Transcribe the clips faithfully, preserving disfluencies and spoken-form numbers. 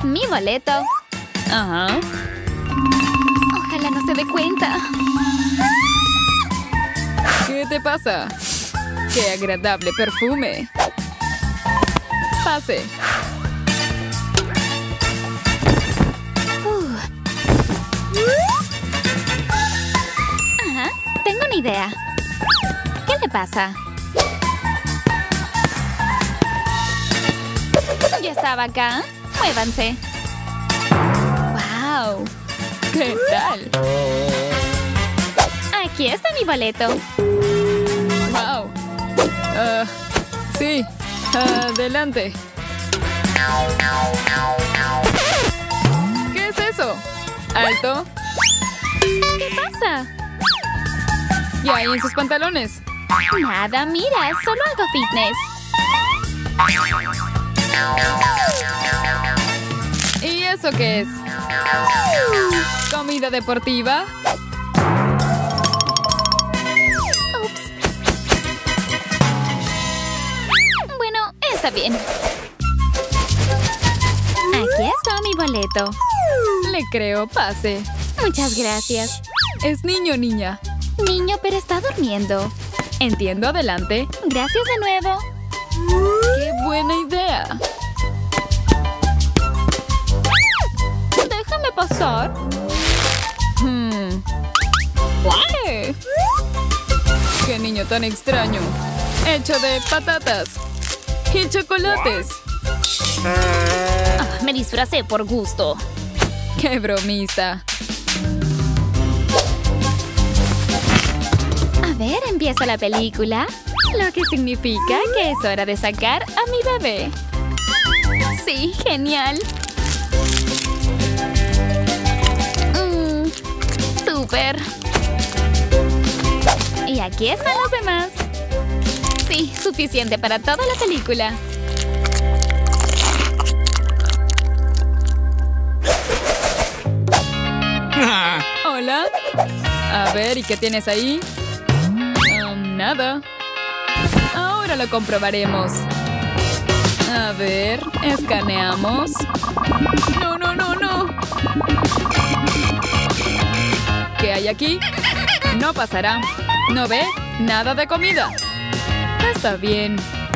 Mi boleto. Ajá. Ojalá no se dé cuenta. ¿Qué te pasa? ¡Qué agradable perfume! Pase. Uh. Ajá, tengo una idea. ¿Qué le pasa? Yo estaba acá. Muévanse. ¡Wow! ¿Qué tal? Aquí está mi boleto. ¡Wow! Uh, sí, adelante. ¿Qué es eso? ¡Alto! ¿Qué pasa? ¿Y ahí en sus pantalones? Nada, mira, solo hago fitness. ¿Y eso qué es? ¿Comida deportiva? Ups. Bueno, está bien. Aquí está mi boleto. Le creo, pase. Muchas gracias. ¿Es niño o niña? Niño, pero está durmiendo. Entiendo, adelante. Gracias de nuevo. ¡Qué buena idea! Déjame pasar. Hmm. ¿Qué? ¡Qué niño tan extraño! Hecho de patatas y chocolates. Ah, me disfracé por gusto. ¡Qué bromista! A ver, empieza la película. Lo que significa que es hora de sacar a mi bebé. Sí, genial. Mm, súper. Y aquí están los demás. Sí, suficiente para toda la película. Hola. A ver, ¿y qué tienes ahí? Um, nada. Ahora lo comprobaremos. A ver, escaneamos. No, no, no, no. ¿Qué hay aquí? No pasará. ¿No ve? Nada de comida. Está bien.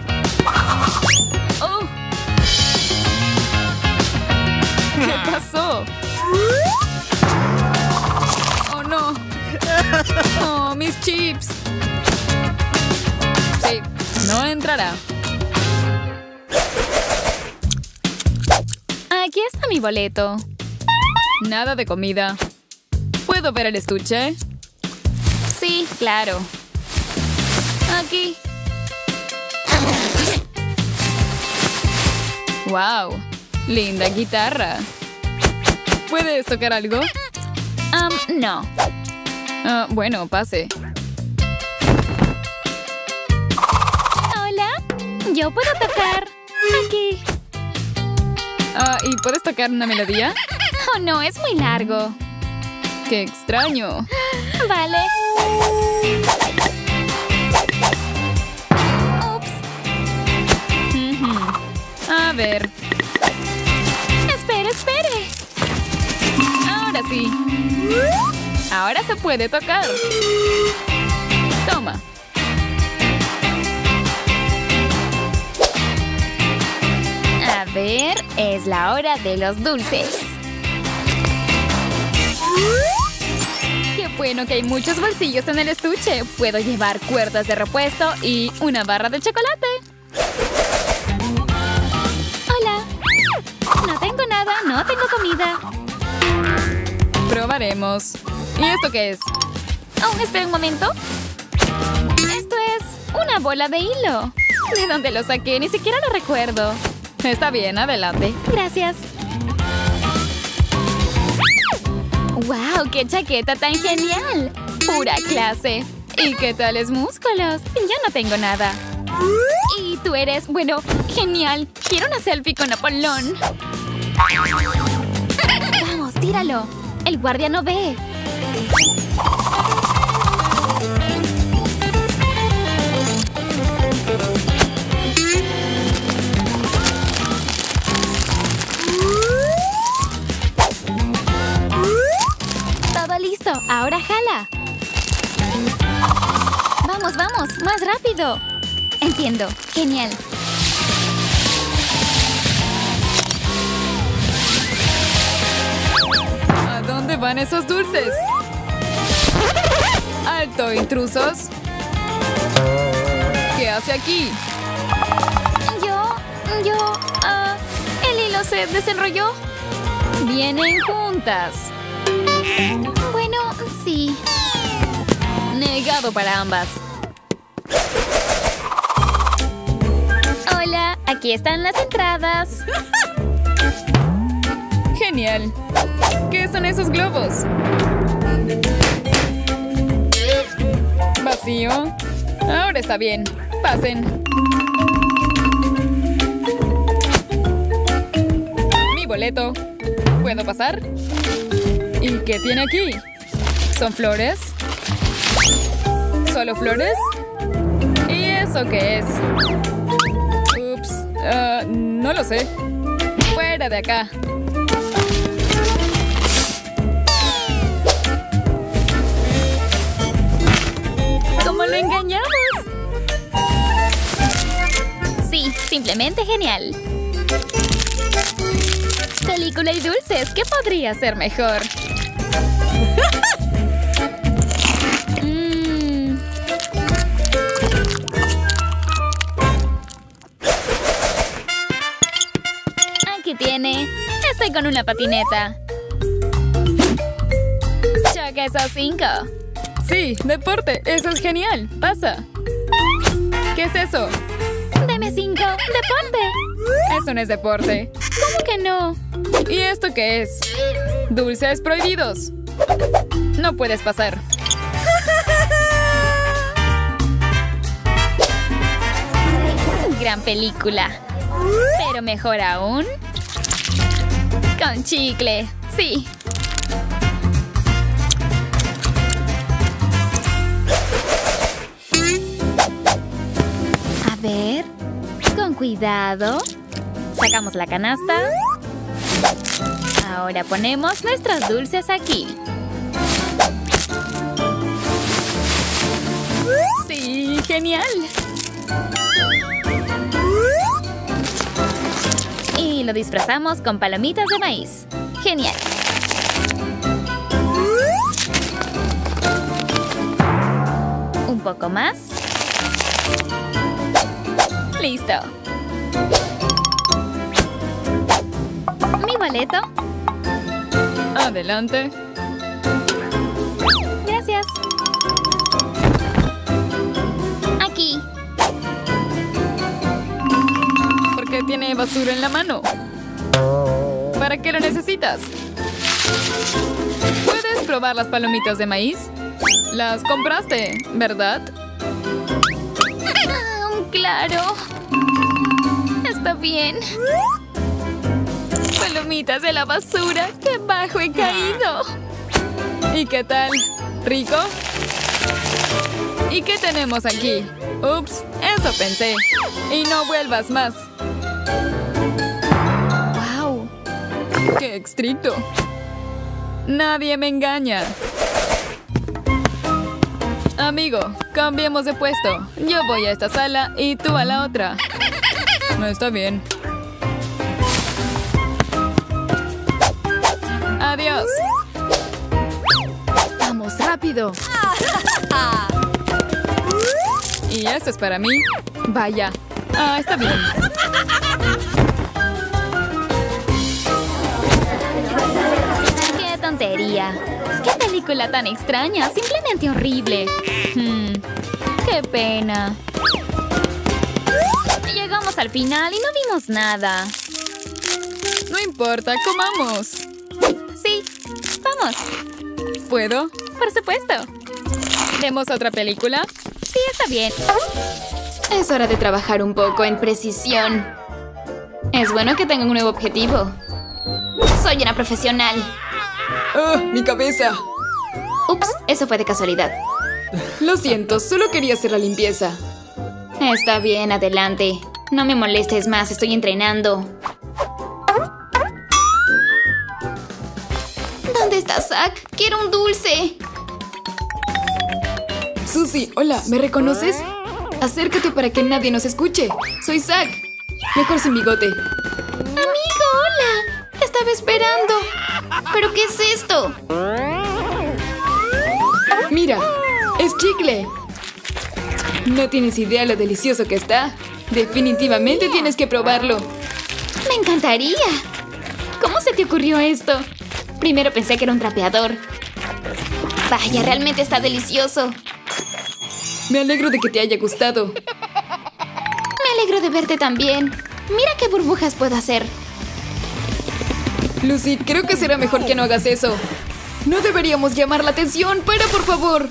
Oh. ¿Qué pasó? Oh, no. Oh, mis chips. Sí, no entrará. Aquí está mi boleto. Nada de comida. ¿Puedo ver el estuche? Sí, claro. Aquí. ¡Wow! Linda guitarra. ¿Puedes tocar algo? Um, no. Ah, bueno, pase. Hola. Yo puedo tocar. Aquí. Ah, ¿y puedes tocar una melodía? Oh, no, es muy largo. ¡Qué extraño! Vale. Ups. Ujú. A ver. Espere, espere. Ahora sí. Ahora se puede tocar. Toma. A ver, es la hora de los dulces. Qué bueno que hay muchos bolsillos en el estuche. Puedo llevar cuerdas de repuesto y una barra de chocolate. Hola. No tengo nada, no tengo comida. Probaremos. ¿Y esto qué es? Oh, espera un momento. Esto es una bola de hilo. ¿De dónde lo saqué? Ni siquiera lo recuerdo. Está bien, adelante. Gracias. ¡Wow! ¡Qué chaqueta tan genial! ¡Pura clase! ¿Y qué tales músculos? Yo no tengo nada. Y tú eres, bueno, genial. Quiero una selfie con Apolón. Vamos, tíralo. El guardia no ve. Vamos, vamos, más rápido. Entiendo, genial. ¿A dónde van esos dulces? ¡Alto, intrusos! ¿Qué hace aquí? Yo, yo, ah, el hilo se desenrolló. Vienen juntas. Bueno, sí. Negado para ambas. Hola, aquí están las entradas. Genial. ¿Qué son esos globos? Vacío. Ahora está bien. Pasen. Mi boleto. ¿Puedo pasar? ¿Y qué tiene aquí? ¿Son flores? ¿Solo flores? ¿Y eso qué es? Ups. ah, no lo sé. Fuera de acá. ¿Cómo lo engañamos? Sí, simplemente genial. Película y dulces, ¿qué podría ser mejor? Mm. Aquí tiene. Estoy con una patineta. Choca esos cinco. Sí, deporte. Eso es genial. Pasa. ¿Qué es eso? Deme cinco. ¡Deporte! Eso no es deporte. ¿Cómo que no? ¿Y esto qué es? Dulces prohibidos. No puedes pasar. Gran película. Pero mejor aún, con chicle. Sí. A ver. Con cuidado. Sacamos la canasta. Ahora ponemos nuestros dulces aquí. Sí, genial. Y lo disfrazamos con palomitas de maíz. Genial. Un poco más. Listo. Mi boleto. Adelante. Gracias. Aquí. ¿Por qué tiene basura en la mano? ¿Para qué lo necesitas? ¿Puedes probar las palomitas de maíz? Las compraste, ¿verdad? Ah, claro. Está bien. Palomitas de la basura. ¡Qué bajo he caído! ¿Y qué tal? ¿Rico? ¿Y qué tenemos aquí? Ups, eso pensé. Y no vuelvas más. ¡Wow! ¡Qué estricto! Nadie me engaña. Amigo, cambiemos de puesto. Yo voy a esta sala y tú a la otra. No está bien. Adiós. Vamos, rápido. Y esto es para mí. Vaya. Ah, está bien. ¡Qué tontería! ¡Qué película tan extraña! Simplemente horrible. Hmm, ¡qué pena! Llegamos al final y no vimos nada. No importa, comamos. Sí, vamos. ¿Puedo? Por supuesto. ¿Vemos otra película? Sí, está bien. Es hora de trabajar un poco en precisión. Es bueno que tengan un nuevo objetivo. Soy una profesional. ¡Oh, mi cabeza! Ups, eso fue de casualidad. Lo siento, solo quería hacer la limpieza. Está bien, adelante. No me molestes más, estoy entrenando. ¿Dónde está Zack? ¡Quiero un dulce! Susie, hola, ¿me reconoces? Acércate para que nadie nos escuche. Soy Zack. Mejor sin bigote. Amigo, hola. Te estaba esperando. ¿Pero qué es esto? Mira, es chicle. No tienes idea lo delicioso que está. Definitivamente tienes que probarlo. Me encantaría. ¿Cómo se te ocurrió esto? Primero pensé que era un trapeador. Vaya, realmente está delicioso. Me alegro de que te haya gustado. Me alegro de verte también. Mira qué burbujas puedo hacer. Lucy, creo que será mejor que no hagas eso. No deberíamos llamar la atención. ¡Para, por favor!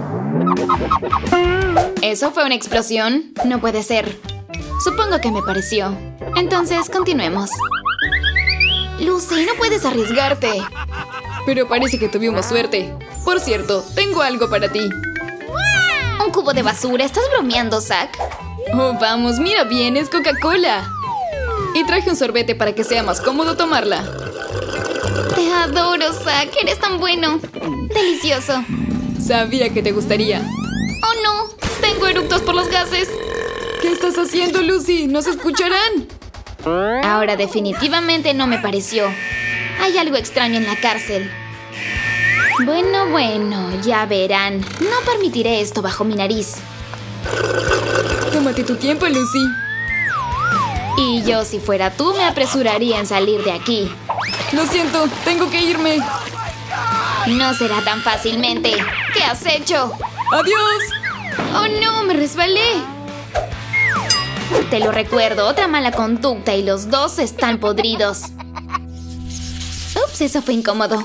¿Eso fue una explosión? No puede ser. Supongo que me pareció. Entonces, continuemos. Lucy, no puedes arriesgarte. Pero parece que tuvimos suerte. Por cierto, tengo algo para ti. ¿Un cubo de basura? ¿Estás bromeando, Zack? Oh, vamos, mira bien, es Coca-Cola. Y traje un sorbete para que sea más cómodo tomarla. Te adoro, Zack. Eres tan bueno. Delicioso. Sabía que te gustaría. ¡Oh, no! Tengo eructos por los gases. ¿Qué estás haciendo, Lucy? ¡Nos escucharán! Ahora definitivamente no me pareció. Hay algo extraño en la cárcel. Bueno, bueno, ya verán. No permitiré esto bajo mi nariz. Tómate tu tiempo, Lucy. Y yo, si fuera tú, me apresuraría en salir de aquí. Lo siento, tengo que irme. No será tan fácilmente. ¿Qué has hecho? ¡Adiós! ¡Oh, no! ¡Me resbalé! Te lo recuerdo, otra mala conducta y los dos están podridos. Ups, eso fue incómodo.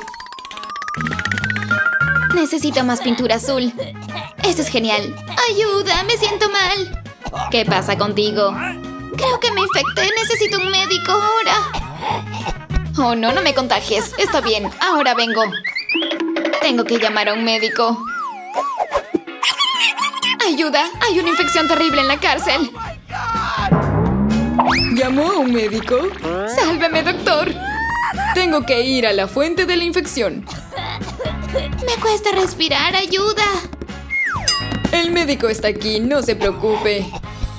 Necesito más pintura azul. Esto es genial. ¡Ayuda! ¡Me siento mal! ¿Qué pasa contigo? Creo que me infecté. Necesito un médico ahora. Oh, no, no me contagies. Está bien, ahora vengo. Tengo que llamar a un médico. ¡Ayuda! Hay una infección terrible en la cárcel. ¿Llamó a un médico? ¡Sálvame, doctor! Tengo que ir a la fuente de la infección. Me cuesta respirar. ¡Ayuda! El médico está aquí, no se preocupe.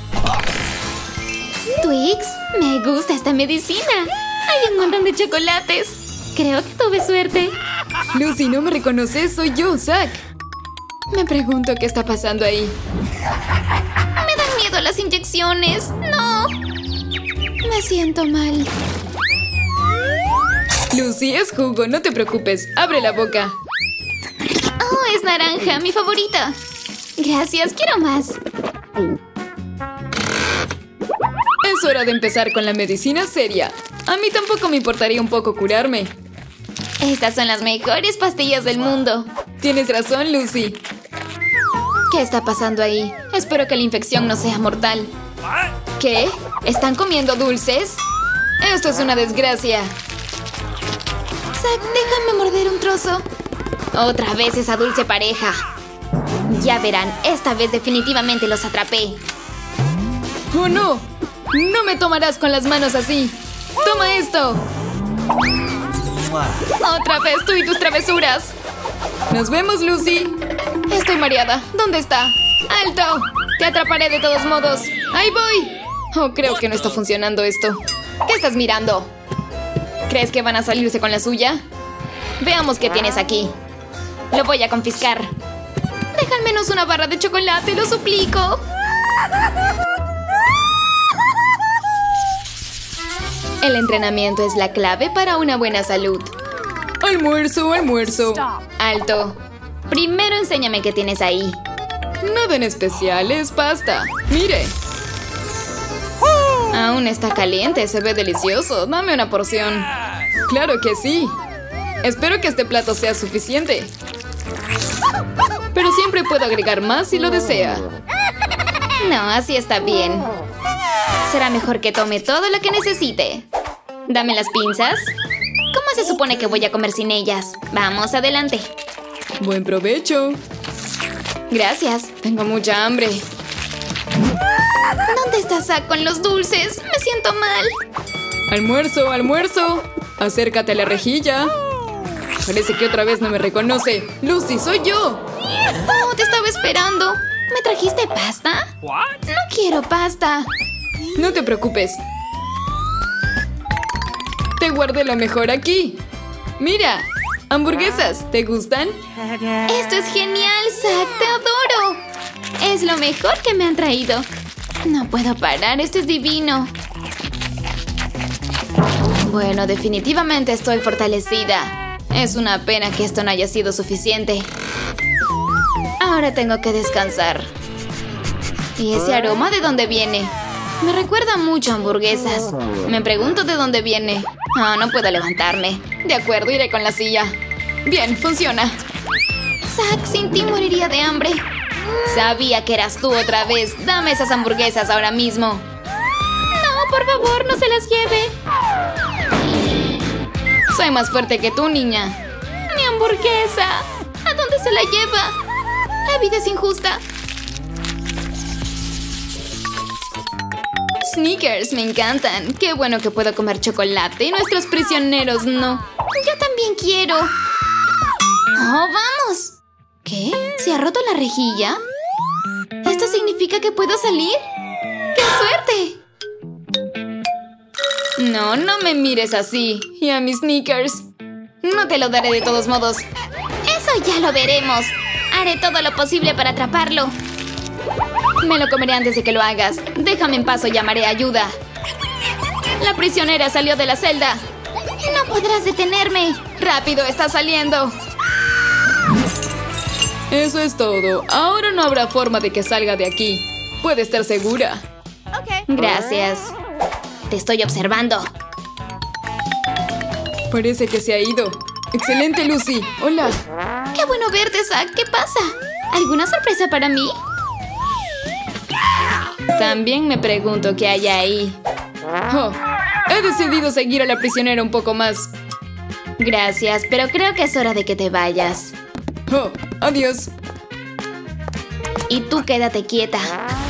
Twix, me gusta esta medicina. Hay un montón de chocolates. Creo que tuve suerte. Lucy, ¿no me reconoces? Soy yo, Zack. Me pregunto qué está pasando ahí. Me dan miedo las inyecciones. ¡No! Me siento mal. Lucy, es jugo, no te preocupes. Abre la boca. Oh, es naranja, mi favorita. Gracias, quiero más. Es hora de empezar con la medicina seria. A mí tampoco me importaría un poco curarme. Estas son las mejores pastillas del mundo. Tienes razón, Lucy. ¿Qué está pasando ahí? Espero que la infección no sea mortal. ¿Qué? ¿Están comiendo dulces? Esto es una desgracia. Zack, déjame morder un trozo. Otra vez esa dulce pareja. Ya verán, esta vez definitivamente los atrapé. ¡Oh, no! ¡No me tomarás con las manos así! ¡Toma esto! Otra vez tú y tus travesuras. ¡Nos vemos, Lucy! Estoy mareada. ¿Dónde está? ¡Alto! Te atraparé de todos modos. ¡Ahí voy! Oh, creo que no está funcionando esto. ¿Qué estás mirando? ¿Crees que van a salirse con la suya? Veamos qué tienes aquí. Lo voy a confiscar. Deja al menos una barra de chocolate, lo suplico. El entrenamiento es la clave para una buena salud. Almuerzo, almuerzo. Alto. Primero enséñame qué tienes ahí. Nada en especial, es pasta. ¡Mire! Aún está caliente, se ve delicioso. Dame una porción. ¡Claro que sí! Espero que este plato sea suficiente. Pero siempre puedo agregar más si lo desea. No, así está bien. Será mejor que tome todo lo que necesite. Dame las pinzas. ¿Cómo se supone que voy a comer sin ellas? Vamos, adelante. Buen provecho. Gracias. Tengo mucha hambre. ¿Dónde está Zack con los dulces? Me siento mal. Almuerzo, almuerzo. Acércate a la rejilla. Parece que otra vez no me reconoce. ¡Lucy, soy yo! Oh, te estaba esperando. ¿Me trajiste pasta? No quiero pasta. No te preocupes. Te guardé lo mejor aquí. Mira, hamburguesas, ¿te gustan? Esto es genial, Zack. Te adoro. Es lo mejor que me han traído. No puedo parar, esto es divino. Bueno, definitivamente estoy fortalecida. Es una pena que esto no haya sido suficiente. Ahora tengo que descansar. ¿Y ese aroma de dónde viene? Me recuerda mucho a hamburguesas. Me pregunto de dónde viene. Ah, no puedo levantarme. De acuerdo, iré con la silla. Bien, funciona. Zack, sin ti moriría de hambre. Sabía que eras tú otra vez. Dame esas hamburguesas ahora mismo. No, por favor, no se las lleve. Soy más fuerte que tú, niña. Mi hamburguesa. ¿A dónde se la lleva? La vida es injusta. Snickers, me encantan. Qué bueno que puedo comer chocolate y nuestros prisioneros no. Yo también quiero. ¡Oh, vamos! ¿Qué? ¿Se ha roto la rejilla? ¿Esto significa que puedo salir? ¡Qué suerte! No, no me mires así. Y a mis Snickers. No te lo daré de todos modos. Eso ya lo veremos. Haré todo lo posible para atraparlo. Me lo comeré antes de que lo hagas. Déjame en paz o llamaré ayuda. La prisionera salió de la celda. No podrás detenerme. Rápido, está saliendo. Eso es todo. Ahora no habrá forma de que salga de aquí. Puede estar segura. Gracias. Te estoy observando. Parece que se ha ido. Excelente, Lucy. Hola. Qué bueno verte, Zack. ¿Qué pasa? ¿Alguna sorpresa para mí? También me pregunto qué hay ahí. Oh, he decidido seguir a la prisionera un poco más. Gracias, pero creo que es hora de que te vayas. Oh, adiós. Y tú quédate quieta.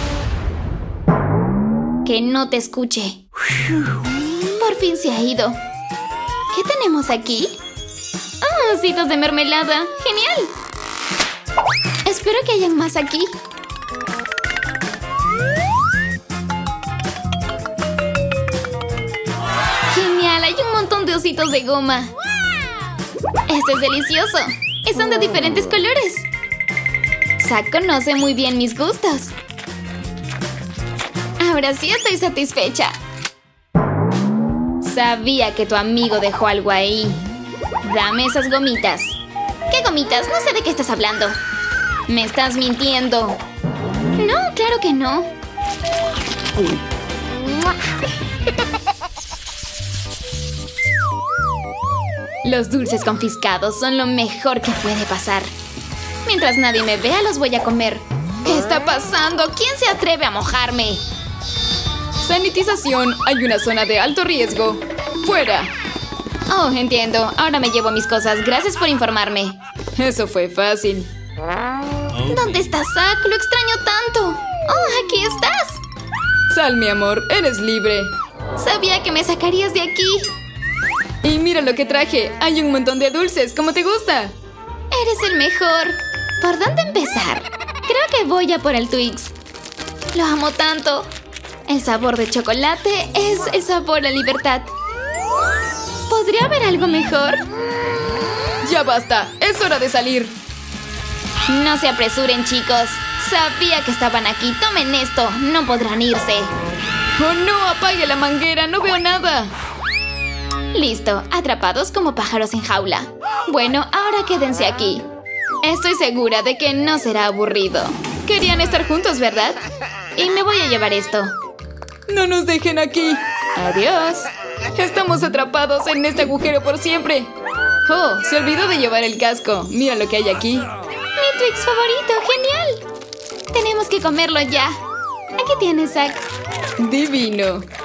Que no te escuche. Por fin se ha ido. ¿Qué tenemos aquí? ¡Oh, ositos de mermelada! ¡Genial! Espero que hayan más aquí. ¡Genial! Hay un montón de ositos de goma. ¡Esto es delicioso! Y son de diferentes colores. Zack conoce muy bien mis gustos. Ahora sí estoy satisfecha. Sabía que tu amigo dejó algo ahí. Dame esas gomitas. ¿Qué gomitas? No sé de qué estás hablando. Me estás mintiendo. No, claro que no. Los dulces confiscados son lo mejor que puede pasar. Mientras nadie me vea, los voy a comer. ¿Qué está pasando? ¿Quién se atreve a mojarme? Sanitización. Hay una zona de alto riesgo. ¡Fuera! Oh, entiendo. Ahora me llevo mis cosas. Gracias por informarme. Eso fue fácil. ¿Dónde está Zack? Lo extraño tanto. Oh, aquí estás. Sal, mi amor. Eres libre. Sabía que me sacarías de aquí. Y mira lo que traje. Hay un montón de dulces. ¿Cómo te gusta? Eres el mejor. ¿Por dónde empezar? Creo que voy a por el Twix. Lo amo tanto. El sabor de chocolate es el sabor a libertad. ¿Podría haber algo mejor? ¡Ya basta! ¡Es hora de salir! No se apresuren, chicos. Sabía que estaban aquí. Tomen esto. No podrán irse. ¡Oh, no! ¡Apague la manguera! ¡No veo nada! Listo. Atrapados como pájaros en jaula. Bueno, ahora quédense aquí. Estoy segura de que no será aburrido. Querían estar juntos, ¿verdad? Y me voy a llevar esto. ¡No nos dejen aquí! ¡Adiós! Estamos atrapados en este agujero por siempre. ¡Oh! Se olvidó de llevar el casco. Mira lo que hay aquí. ¡Mi Twix favorito! ¡Genial! Tenemos que comerlo ya. Aquí tienes, Zack. Divino.